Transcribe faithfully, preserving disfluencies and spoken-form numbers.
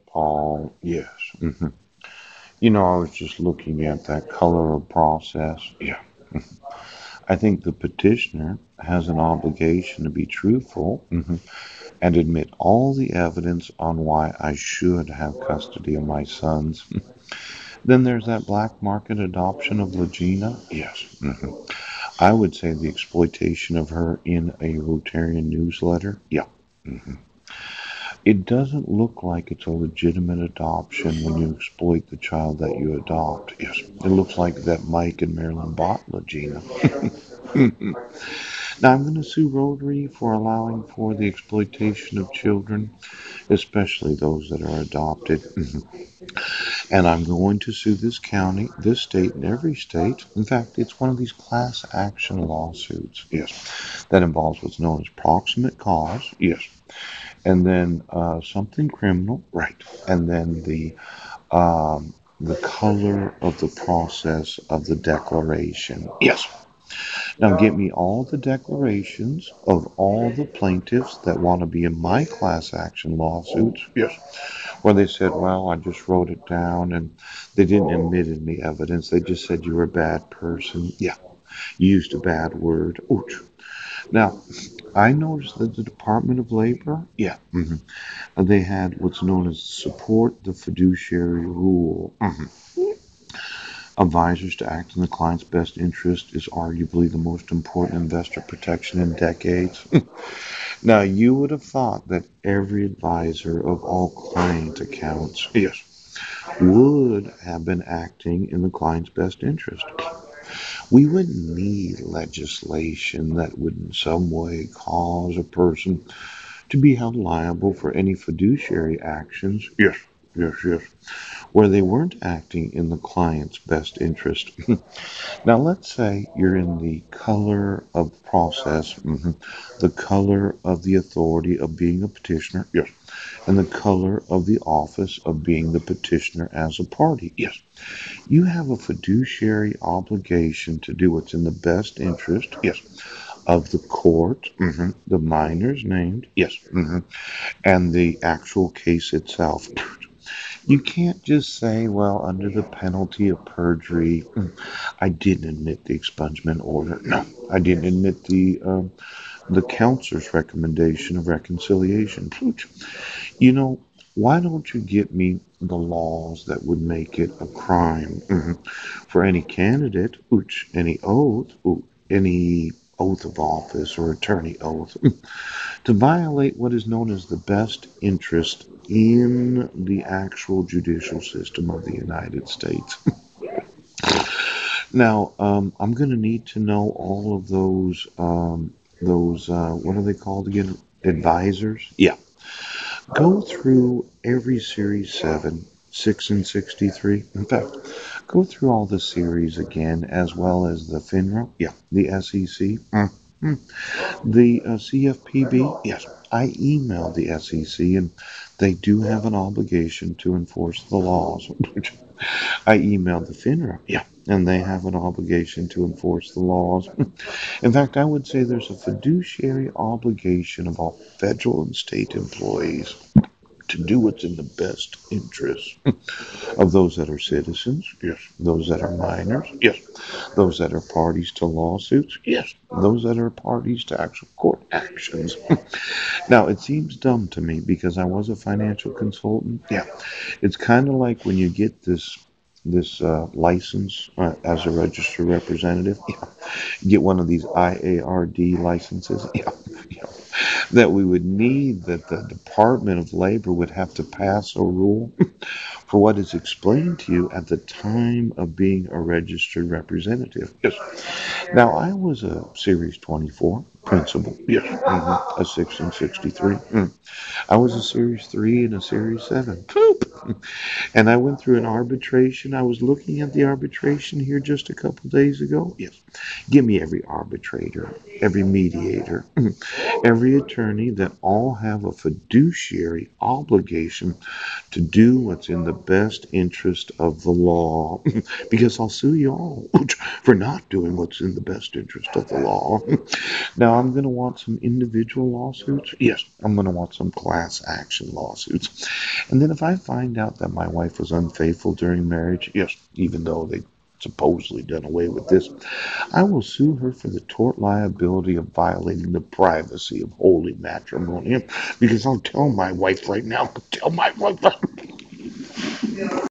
Paul, yes. hmm You know, I was just looking at that color of process. Yeah. I think the petitioner has an obligation to be truthful mhm, and admit all the evidence on why I should have custody of my sons. Then there's that black market adoption of Legina. Yes. hmm I would say the exploitation of her in a Rotarian newsletter. Yeah. hmm It doesn't look like it's a legitimate adoption when you exploit the child that you adopt. Yes. It looks like that Mike and Marilyn bought Legina. Now, I'm going to sue Rotary for allowing for the exploitation of children, especially those that are adopted. And I'm going to sue this county, this state, and every state. In fact, it's one of these class action lawsuits. Yes. That involves what's known as proximate cause. Yes. And then uh, something criminal. Right. And then the um, the color of the process of the declaration. Yes. Now get me all the declarations of all the plaintiffs that want to be in my class action lawsuits. Yes. Where they said, well, I just wrote it down and they didn't admit any evidence. They just said you were a bad person. Yeah. You used a bad word. Ouch. Now, I noticed that the Department of Labor, yeah, hmm they had what's known as support the fiduciary rule. hmm Advisors to act in the client's best interest is arguably the most important investor protection in decades. Now, you would have thought that every advisor of all client accounts, yes, would have been acting in the client's best interest. We wouldn't need legislation that would in some way cause a person to be held liable for any fiduciary actions. Yes, yes, yes. Where they weren't acting in the client's best interest. Now, let's say you're in the color of process, mhm, the color of the authority of being a petitioner, yes, and the color of the office of being the petitioner as a party, yes. You have a fiduciary obligation to do what's in the best interest, yes, of the court, mhm, the minors named, yes, mhm, and the actual case itself. You can't just say, well, under the penalty of perjury, mm, I didn't admit the expungement order. No, I didn't admit the um, the counselor's recommendation of reconciliation. Pooch. You know, why don't you get me the laws that would make it a crime mhm, for any candidate, ooch, any oath, ooh, any oath of office or attorney oath, to violate what is known as the best interest in the actual judicial system of the United States. Now, um, I'm going to need to know all of those, um, those, uh, what are they called again? Advisors? Yeah. Go through every Series seven, six, and sixty-three. In fact, go through all the series again, as well as the FINRA. Yeah. The S E C. Mm-hmm. The uh, C F P B, yes, I emailed the S E C and they do have an obligation to enforce the laws. I emailed the FINRA, yeah, and they have an obligation to enforce the laws. In fact, I would say there's a fiduciary obligation of all federal and state employees to do what's in the best interest of those that are citizens, yes, those that are minors, yes, those that are parties to lawsuits, yes, those that are parties to actual court actions. Now, it seems dumb to me because I was a financial consultant. Yeah, it's kind of like when you get this this uh, license uh, as a registered representative. Yeah, you get one of these I A R D licenses. Yeah, yeah, that we would need that the Department of Labor would have to pass a rule for what is explained to you at the time of being a registered representative. Yes. Now, I was a Series twenty-four principal. Yes. hmm A six and sixty-three. Mm. I was a Series three and a Series seven. Poop. And I went through an arbitration. I was looking at the arbitration here just a couple days ago. Yes. Give me every arbitrator, every mediator, every attorney that all have a fiduciary obligation to do what's in the best interest of the law because I'll sue you all for not doing what's in the best interest of the law. Now, I'm going to want some individual lawsuits. Yes, I'm going to want some class action lawsuits. And then if I find out that my wife was unfaithful during marriage, yes, even though they supposedly done away with this, I will sue her for the tort liability of violating the privacy of holy matrimony. Because I'll tell my wife right now, tell my wife.